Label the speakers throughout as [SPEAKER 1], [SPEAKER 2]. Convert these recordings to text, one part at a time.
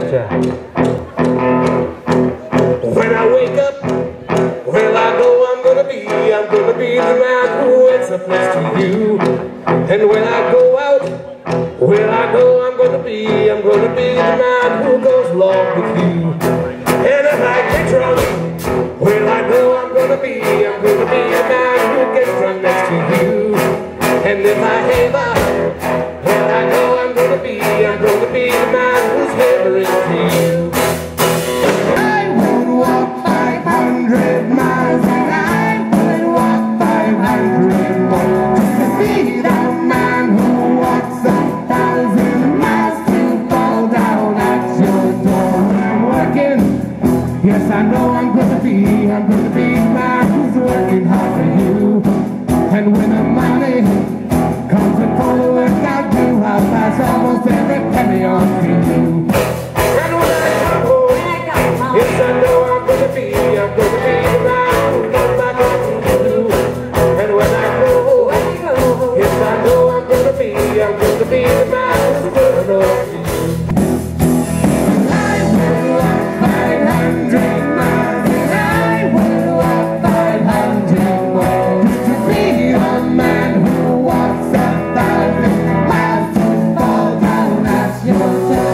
[SPEAKER 1] When I wake up, well I know I'm gonna be the man who wakes up next to you. And when I go out, well I know I'm gonna be the man who goes along with you. And if I get drunk, well I know I'm gonna be the man who gets drunk next to you. And if I haver, well I know I'm gonna be the man who's havering to you.
[SPEAKER 2] I would walk 500 miles and I would walk 500 more to be the man who walks 1,000 miles to fall down at your door. When I'm working, yes I know I'm gonna be the man who's working hard for you. And when the money comes and for the work I do, I'll pass almost every penny on to you.
[SPEAKER 1] And when I come home, yes I know I'm gonna be the man who goes back home to you. And when I go home, yes I know I'm gonna be the man who's going on to you.
[SPEAKER 2] I will walk 500 miles and I will walk 500 more to be the man who walks 1,000 miles to fall down at your door.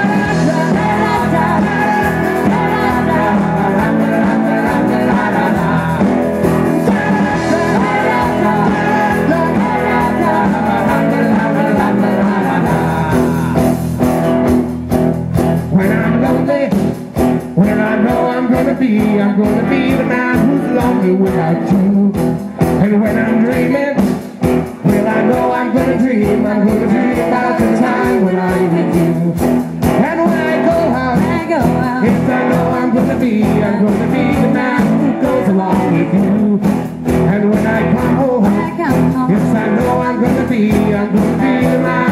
[SPEAKER 2] When I'm lonely, well I know I'm gonna be the man who's lonely without you. And when I'm dreaming, well I know I'm gonna dream about the time when I'm with you. And when I go out, yes I know I'm gonna be the man who goes along with you. And when I come home, yes I know I'm gonna be the man